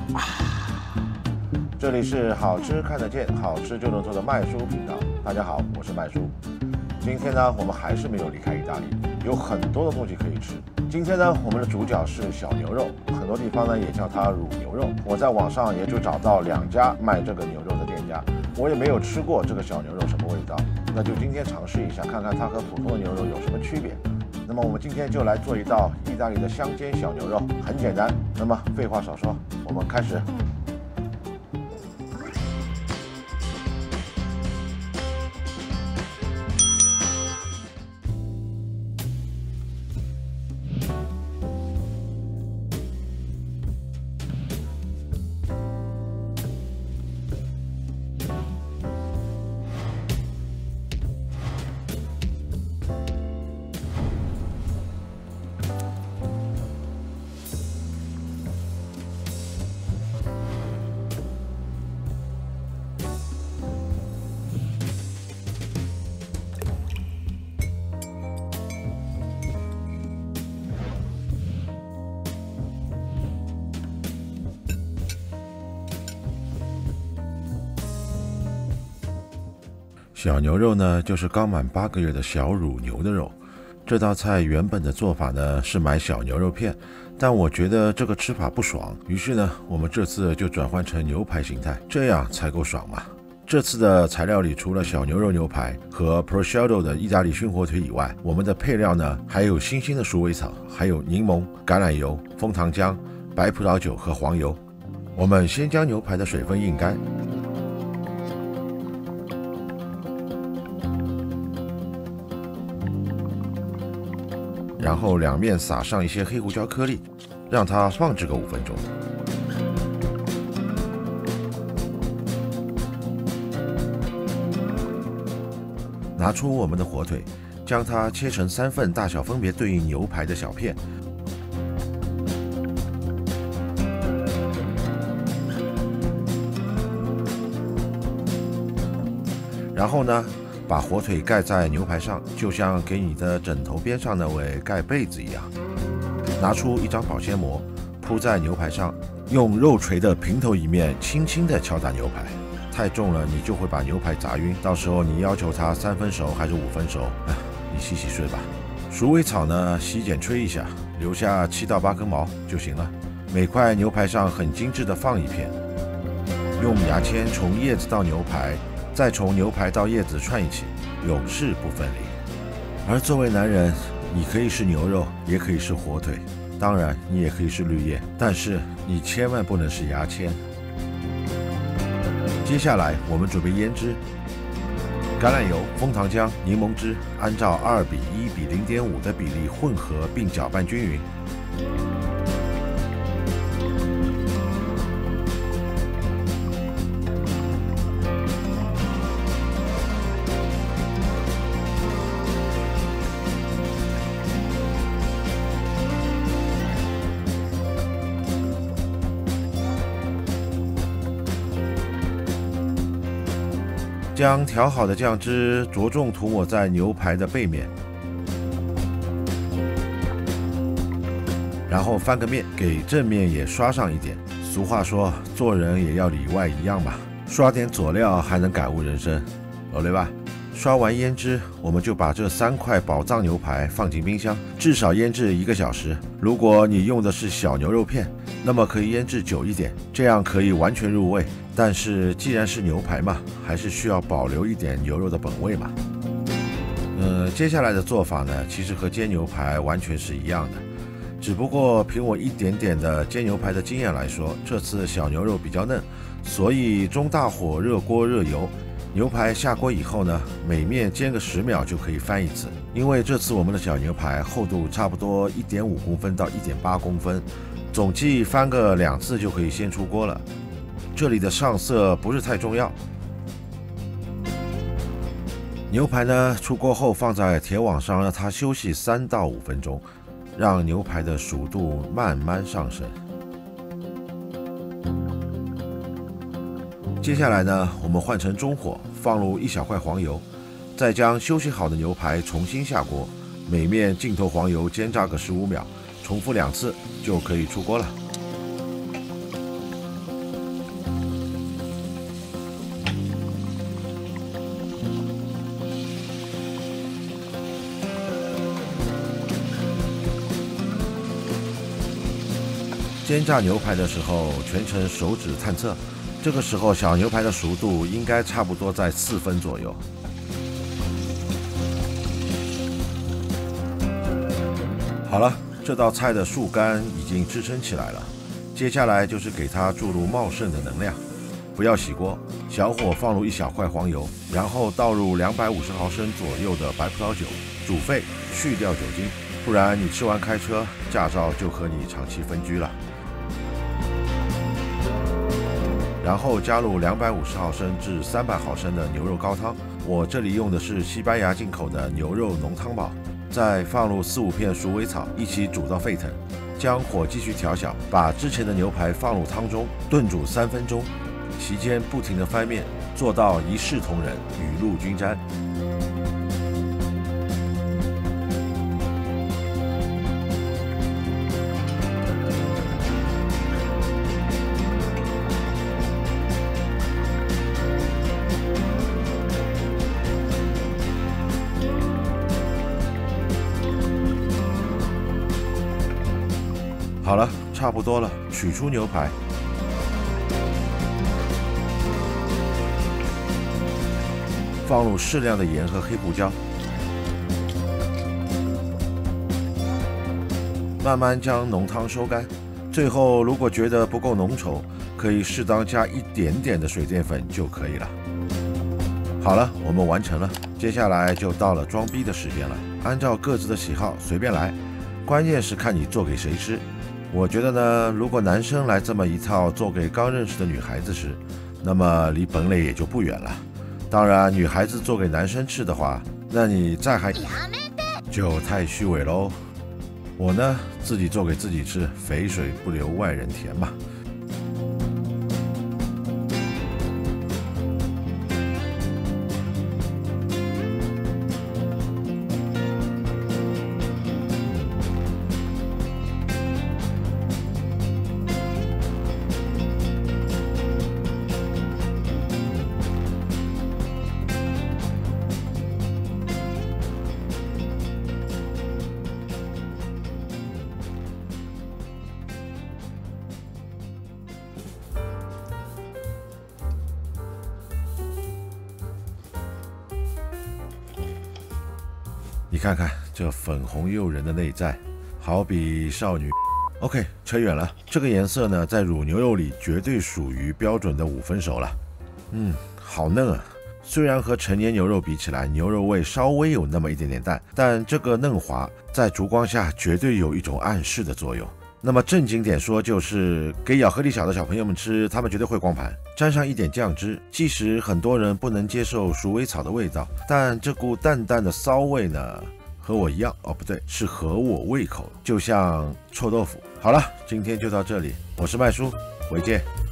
这里是好吃看得见，好吃就能做的麦叔频道。大家好，我是麦叔。今天呢，我们还是没有离开意大利，有很多的东西可以吃。今天呢，我们的主角是小牛肉，很多地方呢也叫它乳牛肉。我在网上也就找到2家卖这个牛肉的店家，我也没有吃过这个小牛肉什么味道，那就今天尝试一下，看看它和普通的牛肉有什么区别。那么我们今天就来做一道意大利的香煎小牛肉，很简单。那么废话少说，我们开始。小牛肉呢，就是刚满8个月的小乳牛的肉。这道菜原本的做法呢是买小牛肉片，但我觉得这个吃法不爽，于是呢，我们这次就转换成牛排形态，这样才够爽嘛。这次的材料里除了小牛肉牛排和 prosciutto 的意大利熏火腿以外，我们的配料呢还有新鲜的鼠尾草，还有柠檬、橄榄油、枫糖浆、白葡萄酒和黄油。我们先将牛排的水分印干。然后两面撒上一些黑胡椒颗粒，让它放置个5分钟。拿出我们的火腿，将它切成3份，大小分别对应牛排的小片。然后呢，把火腿盖在牛排上，就像给你的枕头边上那位盖被子一样。拿出一张保鲜膜，铺在牛排上，用肉锤的平头一面轻轻地敲打牛排。太重了，你就会把牛排砸晕。到时候你要求它3分熟还是5分熟，你洗洗睡吧。鼠尾草呢，洗剪吹一下，留下7到8根毛就行了。每块牛排上很精致的放一片，用牙签从叶子到牛排，再从牛排到叶子串一起，永世不分离。而作为男人，你可以是牛肉，也可以是火腿，当然你也可以是绿叶，但是你千万不能是牙签。接下来我们准备腌制，橄榄油、枫糖浆、柠檬汁，按照2:1:0.5的比例混合并搅拌均匀。将调好的酱汁着重涂抹在牛排的背面，然后翻个面，给正面也刷上一点。俗话说，做人也要里外一样嘛，刷点佐料还能感悟人生，对吧？刷完腌汁，我们就把这3块宝藏牛排放进冰箱，至少腌制1个小时。如果你用的是小牛肉片，那么可以腌制久一点，这样可以完全入味。但是既然是牛排嘛，还是需要保留一点牛肉的本味嘛。接下来的做法呢，其实和煎牛排完全是一样的，只不过凭我一点点的煎牛排的经验来说，这次小牛肉比较嫩，所以中大火热锅热油。牛排下锅以后呢，每面煎个10秒就可以翻一次。因为这次我们的小牛排厚度差不多1.5公分到1.8公分，总计翻个2次就可以先出锅了。这里的上色不是太重要。牛排呢，出锅后放在铁网上，让它休息3到5分钟，让牛排的熟度慢慢上升。接下来呢，我们换成中火，放入1小块黄油，再将休息好的牛排重新下锅，每面浸透黄油煎炸个15秒，重复2次就可以出锅了。 煎炸牛排的时候，全程手指探测，这个时候小牛排的熟度应该差不多在4分左右。好了，这道菜的树干已经支撑起来了，接下来就是给它注入茂盛的能量。不要熄锅，小火放入1小块黄油，然后倒入250毫升左右的白葡萄酒，煮沸，去掉酒精，不然你吃完开车，驾照就和你长期分居了。然后加入250毫升至300毫升的牛肉高汤，我这里用的是西班牙进口的牛肉浓汤宝，再放入4、5片鼠尾草，一起煮到沸腾，将火继续调小，把之前的牛排放入汤中，炖煮3分钟。期间不停地翻面，做到一视同仁，雨露均沾。好了，差不多了，取出牛排。放入适量的盐和黑胡椒，慢慢将浓汤收干。最后，如果觉得不够浓稠，可以适当加一点点的水淀粉就可以了。好了，我们完成了，接下来就到了装逼的时间了。按照各自的喜好随便来，关键是看你做给谁吃。我觉得呢，如果男生来这么一套做给刚认识的女孩子吃，那么离本垒也就不远了。当然，女孩子做给男生吃的话，那你再还就太虚伪喽。我呢，自己做给自己吃，肥水不流外人田嘛。你看看这粉红诱人的内在，好比少女。OK， 扯远了。这个颜色呢，在乳牛肉里绝对属于标准的5分熟了。好嫩啊！虽然和成年牛肉比起来，牛肉味稍微有那么一点点淡，但这个嫩滑在烛光下绝对有一种暗示的作用。那么正经点说，就是给咬合力小的小朋友们吃，他们绝对会光盘。沾上一点酱汁，即使很多人不能接受鼠尾草的味道，但这股淡淡的骚味呢，和我一样，哦不对，是合我胃口，就像臭豆腐。好了，今天就到这里，我是麦叔，回见。